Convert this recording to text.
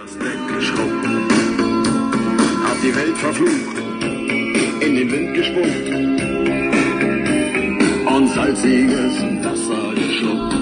das Deck geschrubbt, hab die Welt verflucht, in den Wind gespuckt und salziges Wasser geschluckt.